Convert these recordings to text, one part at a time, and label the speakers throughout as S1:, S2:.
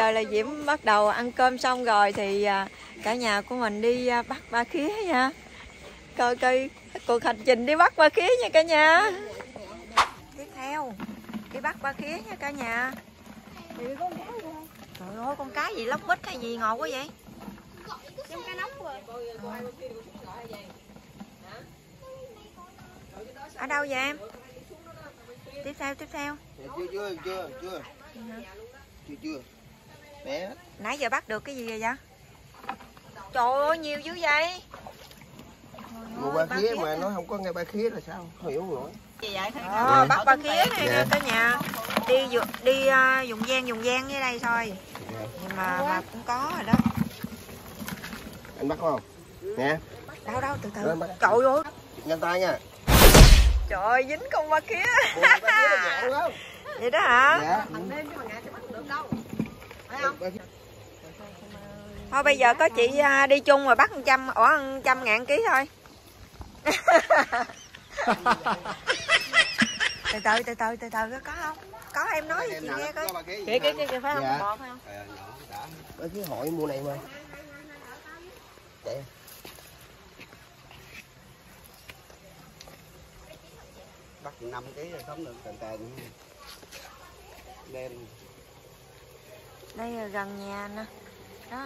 S1: giờ là Diễm bắt đầu ăn cơm xong rồi thì cả nhà của mình đi bắt ba khía nha. Coi coi cuộc hành trình đi bắt ba khía nha cả nhà. Tiếp theo đi bắt ba khía nha cả nhà. Trời ơi, con cá gì lóc bít hay gì ngọt quá vậy?
S2: Trong cá nóc rồi.
S1: Ở đâu vậy em? Tiếp theo.
S3: Chưa. Bé.
S1: Nãy giờ bắt được cái gì rồi vậy? Trời ơi, nhiều dữ vậy.
S3: Một ba khía mà nó không có ngay ba khía là sao? Không hiểu nổi.
S1: Bắt ba khía này nha cả nhà. Đi dùng gian dưới đây thôi. Nhưng mà cũng có rồi đó.
S3: Anh bắt không? Nè.
S1: Đâu từ từ. Trời ơi.
S3: Nhanh tay nha.
S1: Trời ơi, dính con ba khía.
S3: Ba khía nó nhẹ đúng không?
S1: Vậy đó hả?
S3: Dạ.
S1: Thôi bây giờ có chị đi chung rồi bắt 100.000 ký thôi. từ từ có không? Có em nói chị nghe coi. Kìa phải không? Bọt phải không?
S3: Ở cái hội mua này mà. Để. Bắt 5 kg rồi sống được tàn đem.
S1: Đây là gần nhà nè. Đó.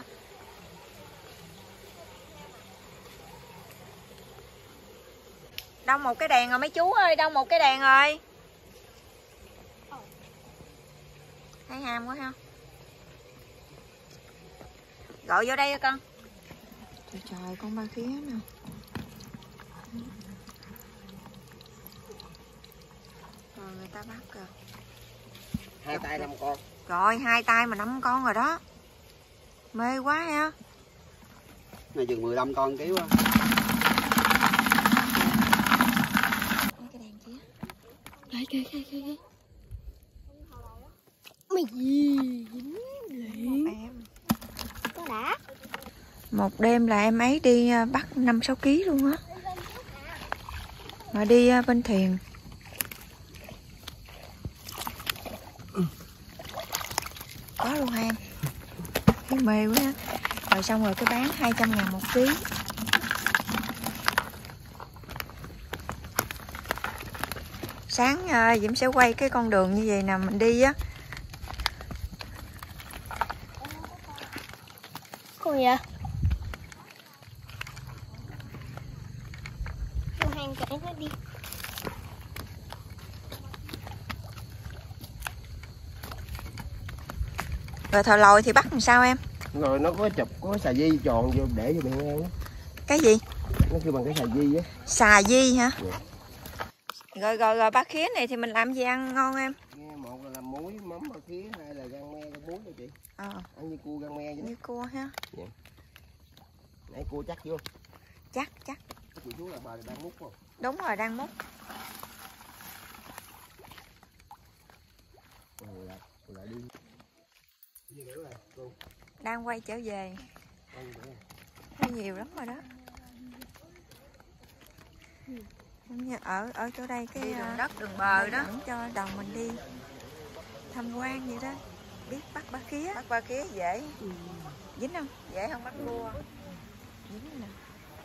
S1: Đâu một cái đèn rồi mấy chú ơi, đâu một cái đèn rồi. Thấy ham quá ha. Gọi vô đây con. Trời con ba khía nè. Rồi người ta bắt kìa.
S3: 2 tay 5 con.
S1: Rồi 2 tay mà 5 con rồi đó. Mê quá ha.
S3: Này chừng 15 con ký quá.
S1: Cái đèn kia.
S2: Kìa. Mày gì? Dính liền.
S1: Em.
S2: Có đã.
S1: Một đêm là em ấy đi bắt 5-6 kg luôn á. Mà đi bên thuyền. Có luôn ha em. Thấy mê quá ha. Rồi xong rồi cái bán 200.000 một ký. Sáng Diễm sẽ quay cái con đường như vậy nè mình đi á.
S2: Con gì vậy? Con hàng chạy nó đi.
S1: Rồi thợ lòi thì bắt làm sao em?
S3: Rồi nó có chụp có xà di tròn vô để vô miệng ăn á.
S1: Cái gì?
S3: Nó kêu bằng cái xà di á.
S1: Xà di hả?
S3: Dạ.
S1: Rồi ba khía này thì mình làm gì ăn ngon em?
S3: Một là làm muối mắm ba khía, hai là gan me con muối đó chị. Ăn như cua gan me vậy.
S1: Như cua ha.
S3: Dạ. Nãy cua chắc chưa?
S1: Chắc.
S3: Chị chú là bà đang múc không?
S1: Đúng rồi, đang múc.
S3: Lại đi.
S1: Đang quay trở về. Thấy nhiều lắm rồi đó. Ở chỗ đây cái đường đất đường bờ đó cho đồng mình đi tham quan vậy đó. Biết bắt ba khía. Bắt ba khía dễ. Dính không? Dễ không bắt cua. Dính nè.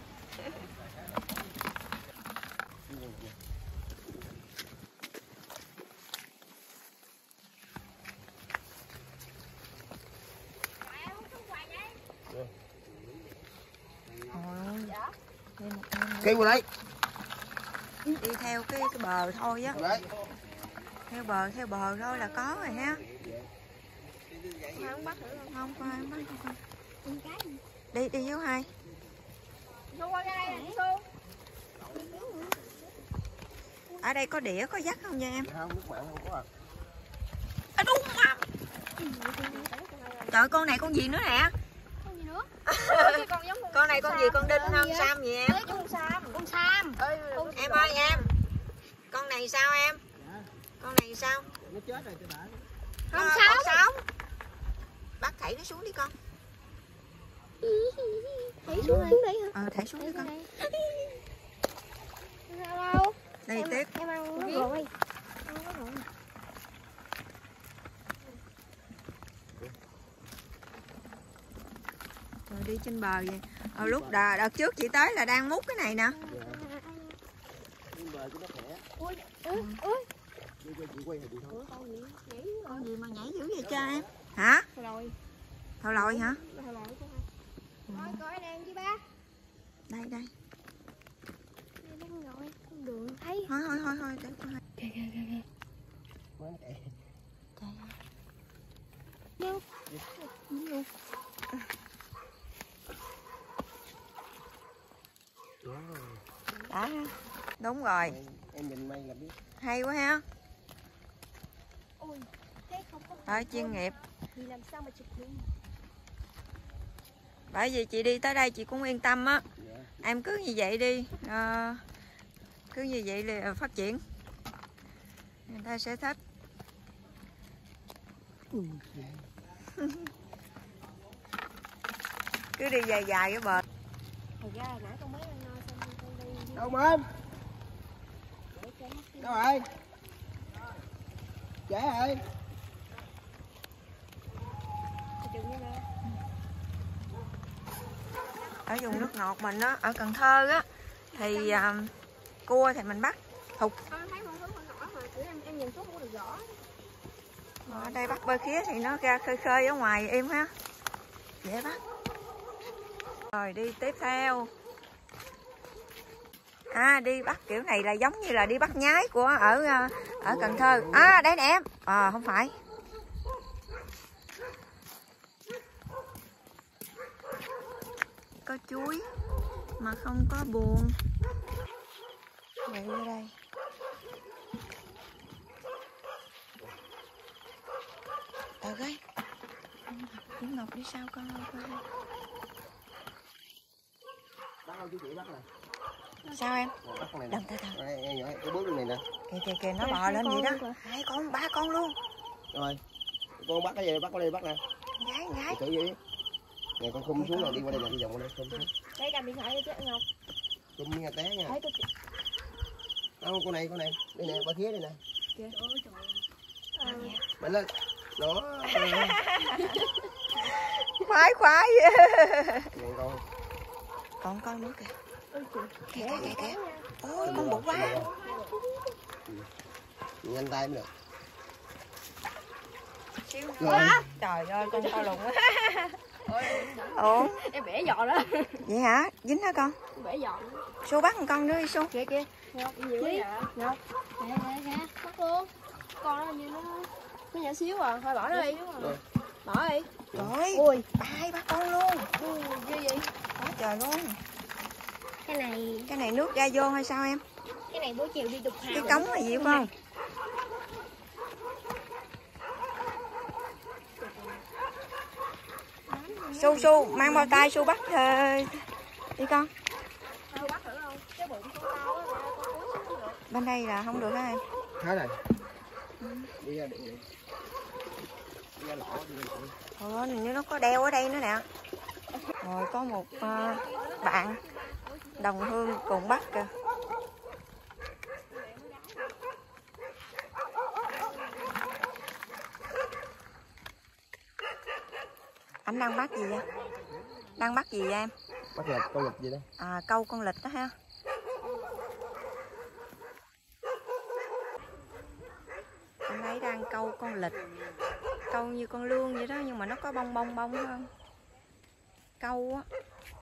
S3: Cây qua đấy.
S1: Đi theo cái bờ thôi á. Theo bờ thôi là có rồi ha.
S2: Không bắt nữa không?
S1: Không có ai bắt đâu con. Đi vô hai. Ở đây có đĩa có dắt không nha em?
S3: Không, nước mặn không có
S1: À, đúng mà. Trời, con này con gì nữa nè?
S2: Con gì nữa?
S1: Con này con gì? Con đinh không? Sam gì em?
S2: Con Sam.
S1: Em ơi em. Con này sao em? Con này sao?
S3: nó chết rồi cho đã.
S1: Con sống. Bắt thảy nó xuống đi con.
S2: Thảy xuống đây hả?
S1: Thảy xuống đi con.
S2: Đâu?
S1: Đây tiếp.
S2: Em ăn nó rồi.
S1: Rồi đi trên bờ vậy. Lúc đợt trước chị tới là đang múc cái này nè.
S3: Trên bờ cho nó khỏe.
S2: Ui.
S3: Chị quay thì thôi.
S1: Con gì mà nhảy dữ vậy cha em? Hả? Thầu lòi hả?
S2: Thôi coi đang chứ ba.
S1: Đây.
S2: Đây đang rồi, không được thấy.
S1: Thôi để con.
S2: Kìa.
S3: Quán chạy.
S2: Đâu?
S1: Đã. Đúng rồi.
S3: Em nhìn may là biết.
S1: Hay quá ha.
S2: Ôi, thế không có.
S1: Rồi chuyên nghiệp.
S2: Thì làm sao mà chụp được.
S1: Bởi vì chị đi tới đây chị cũng yên tâm á.
S3: Dạ.
S1: Em cứ như vậy đi. Cứ như vậy là phát triển. Người ta sẽ thích. Cứ đi dài cái bệt.
S2: Thật ra là nãy con mới ăn no xong con đi.
S3: Đâu mà em? Đâu rồi? Trẻ ơi.
S1: Ở vùng nước ngọt mình á, ở Cần Thơ á thì cua thì mình bắt thục.
S2: Con thấy con nhỏ mà kiểu em nhìn xuống không được rõ.
S1: Ở đây bắt bơ khía thì nó ra khơi ở ngoài em ha. Dễ bắt. Rồi đi tiếp theo. Đi bắt kiểu này là giống như là đi bắt nhái của ở Cần Thơ. Đây nè em. Không phải. Có chuối mà không có buồn. Vậy ở đây. Tao gái. Yến Ngọc đi sao con ơi.
S3: Bắt không chú chị bắt nè.
S1: Sao em?
S3: Bắt con này nè.
S1: Đừng từ từ.
S3: Em nhỏ cái bước này nè.
S1: Kìa nó bò lên vậy đó. Hai con, 3 con luôn.
S3: Rồi. Con bắt cái gì? Bắt con đi bắt nè.
S1: Gái.
S3: Tự gì? Nè con khum xuống rồi đi qua đây nè, đi vòng qua đây khum xuống.
S2: Đây cầm điện thoại cho chị Ngọc.
S3: Khum nghe té nha.
S2: Thấy tôi.
S3: Đâu con này. Đây nè, ba khía đây nè.
S2: Kìa. Trời.
S3: Mạnh lên. Đó.
S1: Khoái.
S3: Nè con.
S1: Còn con nữa kìa. Kìa. Ôi con bự quá.
S3: Nhanh tay mới được.
S1: Rồi. Trời ơi con to lùn quá. Ủa?
S2: Em bẻ giò đó.
S1: Vậy hả? Dính hả con?
S2: Bẻ giò.
S1: Xu bắt một con nữa đi Xu.
S2: Kìa. Ngọc nhiều quá vậy. Ngọc. Kìa. Bắt luôn. Con nó như nó nhỏ xíu à, thôi bỏ nó đi. Bỏ đi.
S1: Trời.
S2: Ui.
S1: 3 con luôn.
S2: Ghê vậy.
S1: Quá trời luôn.
S2: Cái
S1: này nước ra vô hay sao em?
S2: cái này bố chiều đi đục hào.
S1: Cái cống là gì phải không? Su mang bao tay Su bắt đi con.
S2: Bắt thử không? Cái bụng con tao á, con cúi xuống được.
S1: Bên đây là không được hả em?
S3: Thế này. Đi ra điện. Đi ra lỗ, đi ra lỗ.
S1: Hình như nó có đeo ở đây nữa nè. Rồi có một bạn đồng hương cùng bắt kìa. Anh đang bắt gì vậy? Đang bắt gì vậy em?
S3: Bắt lịch, con lịch gì đó.
S1: Câu con lịch đó ha. Anh ấy đang câu con lịch. Câu như con lươn vậy đó nhưng mà nó có bông hơn. Câu á.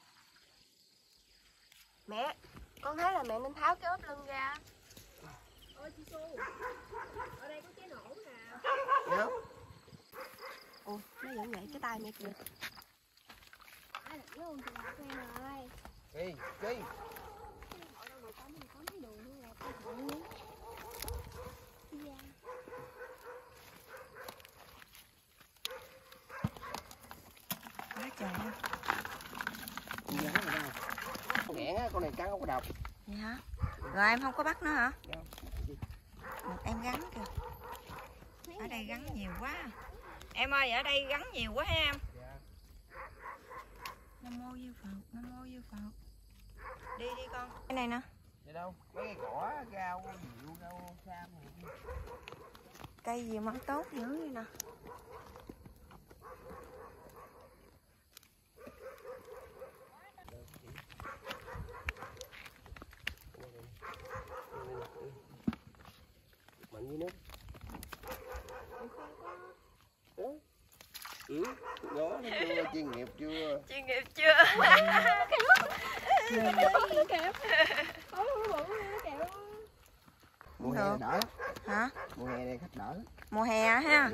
S2: Mẹ, con thấy là mẹ nên tháo cái ốp lưng ra. Ôi chị Su, ở đây có cái nổ nè.
S3: Dạ.
S2: Ôi, nó vẫn vậy cái tay mẹ kìa. Luôn thì lạc em rồi.
S3: Đi.
S1: Quá trời luôn.
S3: Con nghẹn á, con này cắn không có độc.
S1: Vậy hả? Rồi em không có bắt nó hả?
S3: Dạ.
S1: Em gắn kìa. Ở đây gắn nhiều quá. Em ơi, ở đây gắn nhiều quá ha em.
S3: Dạ.
S1: Nam mô Như Phật. Đi con. Cái này nè.
S3: Vậy đâu? Mấy cây cỏ, rau, rượu, rau sam.
S1: Cây gì mà tốt dữ vậy nè.
S3: chuyên nghiệp chưa?
S1: Chuyên nghiệp chưa?
S3: Mùa hè đỡ.
S1: Hả?
S3: Mùa hè này khách đỡ.
S1: Mùa hè ha?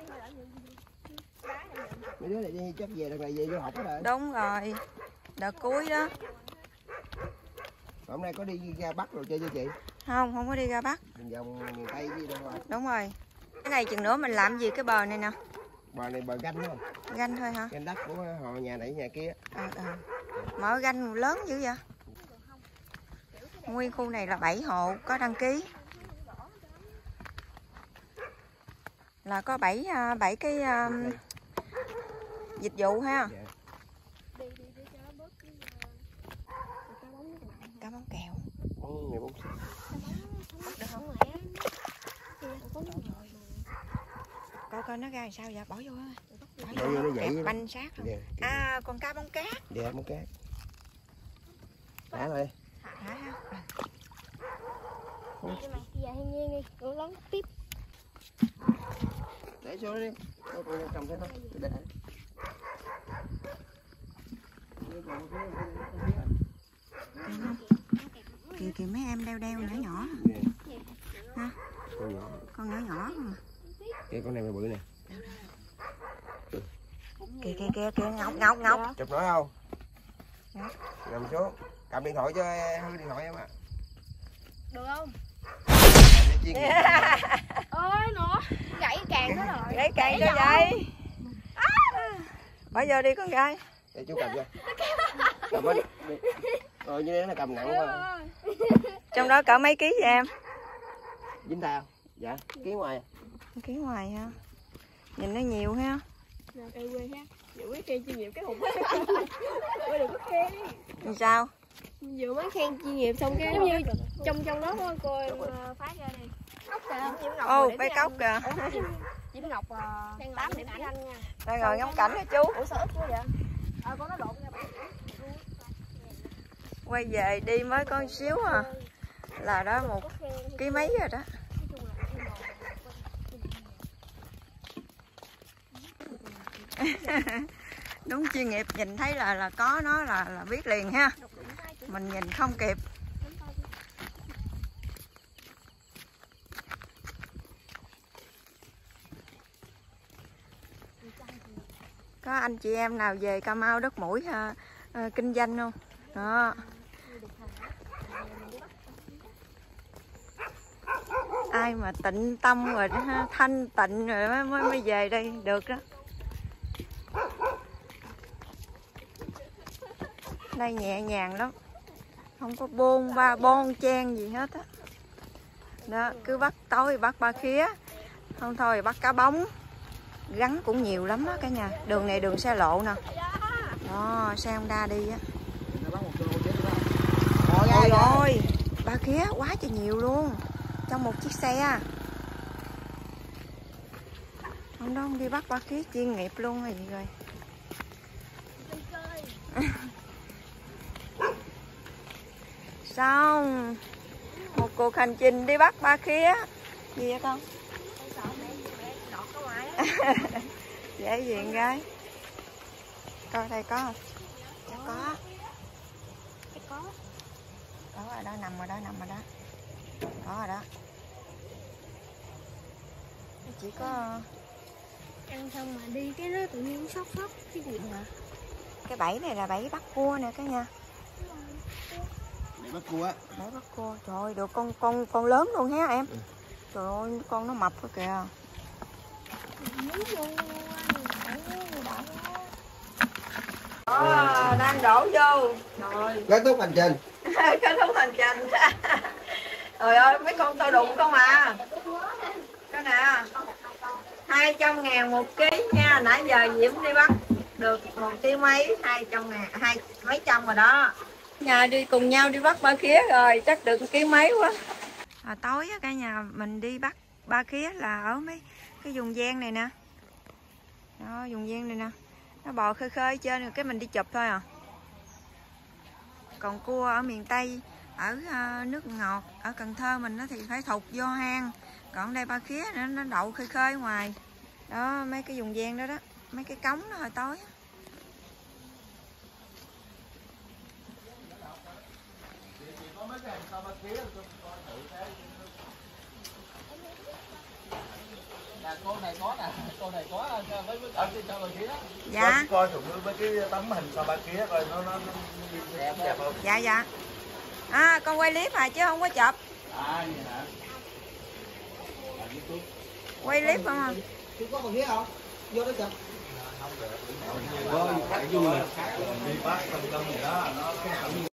S3: Mấy đứa này đi chắc về đợt này về vô học hết rồi.
S1: Đúng rồi. Đợt cuối đó.
S3: Hôm nay có đi ra Bắc rồi chơi chưa chị?
S1: Không có đi ra Bắc.
S3: Mình vòng miền Tây gì đâu rồi.
S1: Đúng rồi. Cái này chừng nữa mình làm gì cái bờ này nè?
S3: Bờ này bờ ganh đúng không?
S1: Ganh thôi hả?
S3: Ganh đất của họ nhà này nhà kia.
S1: Mở ganh lớn dữ vậy? Nguyên khu này là 7 hộ có đăng ký. Là có 7 cái dịch vụ ha.
S3: Dạ.
S1: Cá bóng kèo.
S3: Ngày bóng
S2: Được không mẹ?
S1: Coi nó ra làm sao vậy? Bỏ vô thôi.
S3: Bỏ vô nó vậy.
S1: Banh sát.
S3: Dạ.
S1: À con cá bóng cát.
S3: Dạ bóng cát. Thả thôi.
S1: Thả ha.
S2: Nhưng mà giờ thiên nhiên đi, con lớn tiếp.
S3: Để xuống đi. Tôi còn cầm cái đó. Để.
S1: Kìa mấy em đeo nhỏ nhỏ.
S3: Dạ.
S1: Ha?
S3: Con nhỏ.
S1: Con nhỏ nhỏ mà.
S3: Cái con này mày bự nè.
S1: Kìa ngọc.
S3: Chụp nổi không?
S1: Dạ.
S3: Nằm xuống. Cầm điện thoại cho hư điện thoại em ạ.
S2: Được không?
S3: Chuyên nghiệp.
S2: Ôi nó gãy càng nó rồi.
S1: Gãy càng cho vậy. Bây giờ đi con gái.
S3: Để chú cầm cho. Cầm đi. Rồi như thế là cầm nặng quá.
S1: Trong đó cỡ mấy ký vậy em?
S3: Dính tay không? Dạ, ký ngoài.
S1: Ký ngoài ha. Nhìn nó nhiều ha.
S2: Nào cây quê ha. Vừa mới khen chuyên nghiệp cái hụt. Quê đừng có khen.
S1: Làm sao?
S2: Vừa mới khen chuyên nghiệp xong cái giống như trong đó thôi cô em phát ra đi. Cốc kìa.
S1: Ô, cái cốc kìa.
S2: Diễm Ngọc 8 điểm anh nha.
S1: Đây rồi ngắm cảnh hả chú?
S2: Ủa sao ít quá vậy? Con nó đột ra bạn.
S1: Quay về đi mới có một xíu à. Là đó 1 ký mấy rồi đó. Đúng chuyên nghiệp, nhìn thấy là có nó là biết liền ha. Mình nhìn không kịp. Có anh chị em nào về Cà Mau đất mũi kinh doanh không? Đó. Ai mà tịnh tâm rồi đó, thanh tịnh rồi mới về đây được đó. Đây nhẹ nhàng lắm, không có bon chen gì hết á. Đó, cứ bắt tối bắt ba khía, không thôi bắt cá bóng, gắn cũng nhiều lắm á cả nhà. Đường này đường xe lộ nè, đó xe Honda đi á. Ôi ôi, ba khía quá trời nhiều luôn trong một chiếc xe. Không đó không đi bắt ba khía chuyên nghiệp luôn rồi gì rồi. Xong một cuộc hành trình đi bắt ba khía. Gì vậy con? Dễ diện gái. Coi đây có không? Chắc có. Có rồi đó, nằm rồi đó. Có rồi đó. Chỉ có
S2: Ăn xong mà đi cái đó tự nhiên sốc cái gì mà.
S1: cái bẫy này là bẫy bắt cua nè cả nhà.
S3: Để bắt cua á.
S1: Bẫy bắt cua. Trời ơi, được con lớn luôn ha em. Trời ơi, con nó mập quá kìa. Đang đổ vô. Rồi.
S3: Kết thúc hành trình.
S1: Kết thúc hành trình. Trời ơi, mấy con tao đụng không à. Cái nè. 200.000 1 ký nha. Nãy giờ Diễm đi bắt được 1 ký mấy, 200.000, mấy trăm rồi đó. Nhà đi cùng nhau đi bắt ba khía rồi, chắc được 1 ký mấy quá. Tối á cả nhà mình đi bắt ba khía là ở mấy cái vùng ven này nè. Đó, vùng ven này nè. Nó bò khơi khơi trên rồi cái mình đi chụp thôi à. Còn cua ở miền Tây, ở nước ngọt, ở Cần Thơ mình nó thì phải thục vô hang. Còn đây ba khía nó đậu khơi khơi ngoài. Đó, mấy cái vùng ven đó đó, mấy cái cống nó hồi tối.
S3: Cô này có nè, cô này có với cho bà kia đó.
S1: Dạ.
S4: Coi thử với cái tấm hình sao bà kia coi nó đẹp không?
S1: Dạ dạ. À con quay clip mà chứ không có chụp.
S3: À vậy hả?
S1: Quay clip không à?
S3: Chú có bà kia không? Vô đó chụp.
S4: Có du lịch đi bắt tâm gì đó nó